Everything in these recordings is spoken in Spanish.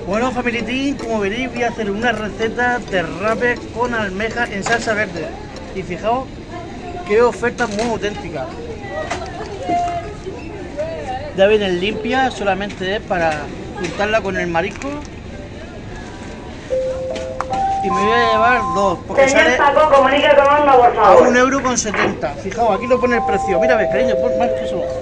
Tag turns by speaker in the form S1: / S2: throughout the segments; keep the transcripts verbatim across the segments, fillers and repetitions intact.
S1: Bueno, Family Team, como veréis voy a hacer una receta de rape con almejas en salsa verde. Y fijaos qué oferta muy auténtica. Ya vienen limpias, solamente es para juntarla con el marisco. Y me voy a llevar dos, porque sale
S2: Paco, comunica con uno, por
S1: a
S2: favor.
S1: un euro con setenta. Fijaos, aquí lo pone el precio. Mira, ves, cariño, pon más que eso.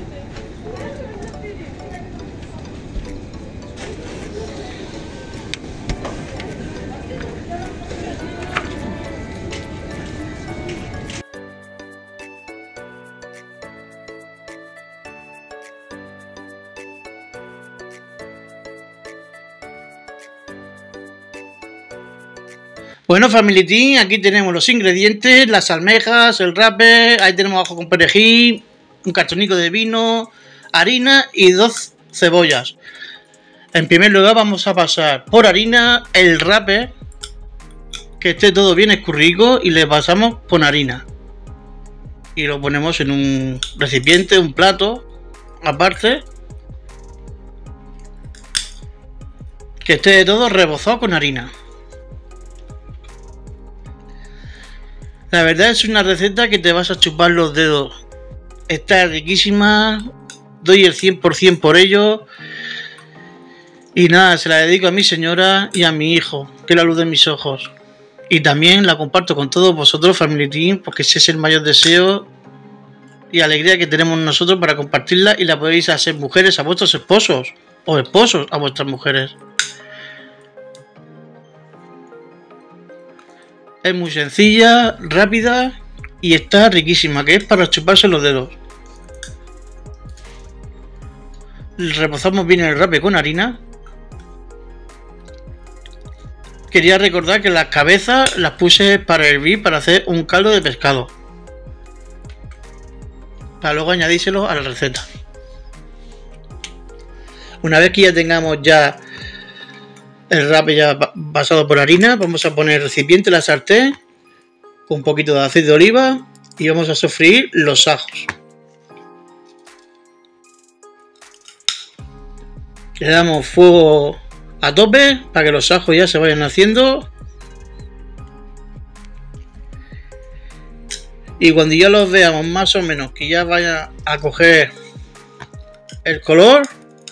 S1: Bueno, Family Team, aquí tenemos los ingredientes, las almejas, el rape, ahí tenemos ajo con perejil, un cartonico de vino, harina y dos cebollas. En primer lugar vamos a pasar por harina el rape, que esté todo bien escurrido, y le pasamos con harina. Y lo ponemos en un recipiente, un plato, aparte, que esté todo rebozado con harina. La verdad es una receta que te vas a chupar los dedos. Está riquísima, doy el cien por cien por ello. Y nada, se la dedico a mi señora y a mi hijo, que es la luz de mis ojos. Y también la comparto con todos vosotros, Family Team, porque ese es el mayor deseo y alegría que tenemos nosotros para compartirla, y la podéis hacer mujeres a vuestros esposos o esposos a vuestras mujeres. Es muy sencilla, rápida y está riquísima, que es para chuparse los dedos. Repozamos bien el rape con harina. Quería recordar que las cabezas las puse para hervir, para hacer un caldo de pescado, para luego añadírselo a la receta. Una vez que ya tengamos ya el rape ya pasado por harina, vamos a poner el recipiente, la sartén, con un poquito de aceite de oliva, y vamos a sofreír los ajos. Le damos fuego a tope para que los ajos ya se vayan haciendo. Y cuando ya los veamos más o menos que ya vaya a coger el color,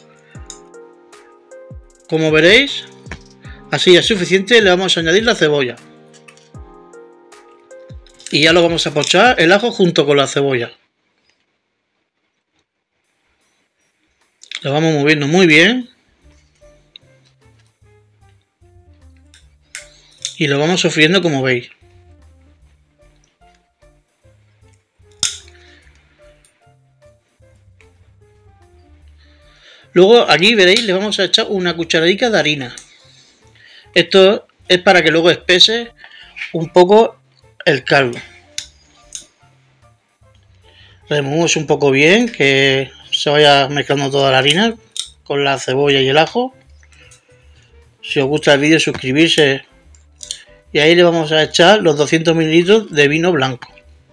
S1: como veréis, así es suficiente, le vamos a añadir la cebolla. Y ya lo vamos a pochar el ajo junto con la cebolla. Lo vamos moviendo muy bien. Y lo vamos sofriendo como veis. Luego aquí veréis, le vamos a echar una cucharadita de harina. Esto es para que luego espese un poco el caldo. Removemos un poco bien, que se vaya mezclando toda la harina con la cebolla y el ajo. Si os gusta el vídeo, suscribirse. Y ahí le vamos a echar los doscientos mililitros de vino blanco.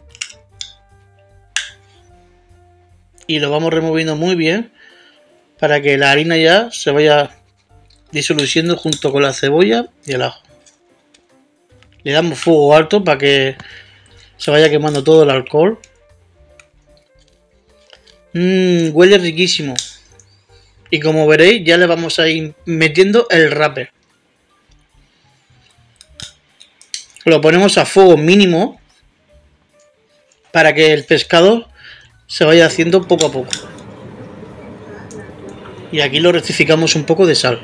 S1: Y lo vamos removiendo muy bien para que la harina ya se vaya disoluyendo junto con la cebolla y el ajo. Le damos fuego alto para que se vaya quemando todo el alcohol. Mmm, huele riquísimo. Y como veréis, ya le vamos a ir metiendo el rape. Lo ponemos a fuego mínimo para que el pescado se vaya haciendo poco a poco. Y aquí lo rectificamos un poco de sal.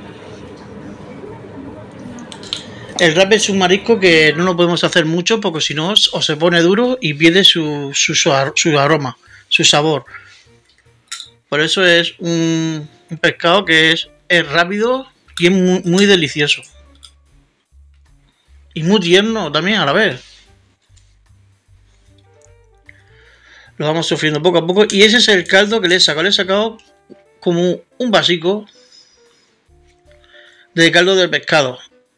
S1: El rape es un marisco que no lo podemos hacer mucho, porque si no o se pone duro y pierde su, su, su aroma, su sabor. Por eso es un, un pescado que es, es rápido y es muy, muy delicioso. Y muy tierno también a la vez. Lo vamos sofriendo poco a poco. Y ese es el caldo que le he sacado. Le he sacado como un vasico de caldo del pescado.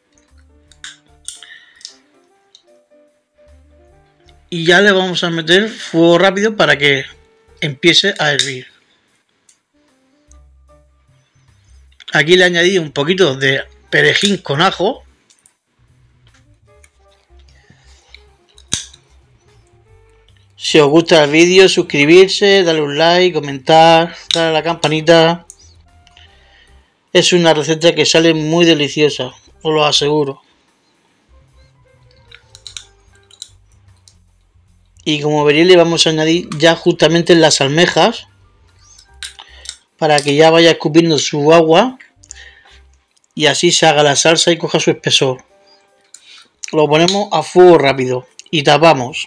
S1: Y ya le vamos a meter fuego rápido para que empiece a hervir. Aquí le añadí un poquito de perejil con ajo. Si os gusta el vídeo, suscribirse, darle un like, comentar, darle a la campanita. Es una receta que sale muy deliciosa, os lo aseguro. Y como veréis, le vamos a añadir ya justamente las almejas para que ya vaya escupiendo su agua y así se haga la salsa y coja su espesor. Lo ponemos a fuego rápido y tapamos.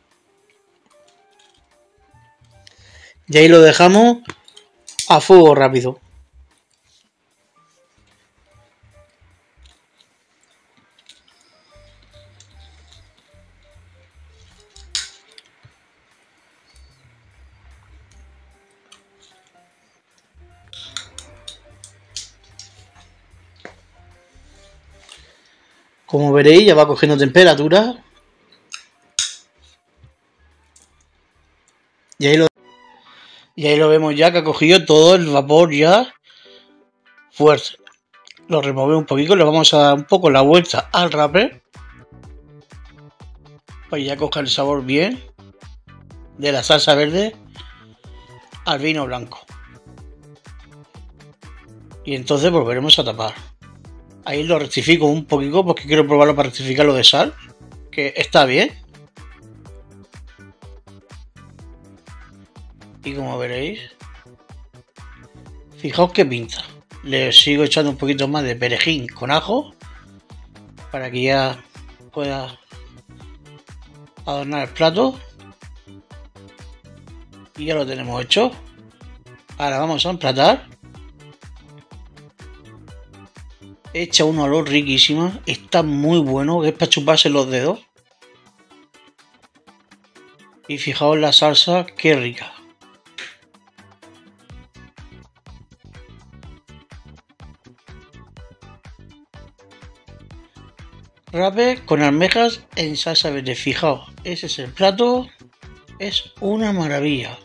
S1: Y ahí lo dejamos a fuego rápido. Como veréis, ya va cogiendo temperatura. Y ahí lo, y ahí lo vemos ya que ha cogido todo el vapor ya fuerte. Lo removemos un poquito, le vamos a dar un poco la vuelta al wrapper para ya coger el sabor bien de la salsa verde al vino blanco. Y entonces volveremos a tapar. Ahí lo rectifico un poquito porque quiero probarlo para rectificarlo de sal, que está bien. Y como veréis, fijaos que pinta. Le sigo echando un poquito más de perejil con ajo para que ya pueda adornar el plato. Y ya lo tenemos hecho. Ahora vamos a emplatar. Echa un olor riquísimo. Está muy bueno, que es para chuparse los dedos. Y fijaos la salsa, qué rica. Wrapper con almejas en salsa verde. Fijaos, ese es el plato. Es una maravilla.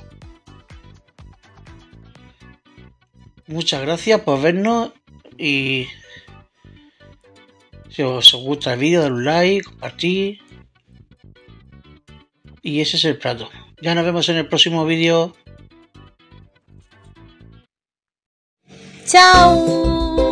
S1: Muchas gracias por vernos y si os gusta el vídeo, dale un like, compartir. Y ese es el plato. Ya nos vemos en el próximo vídeo.
S2: ¡Chao!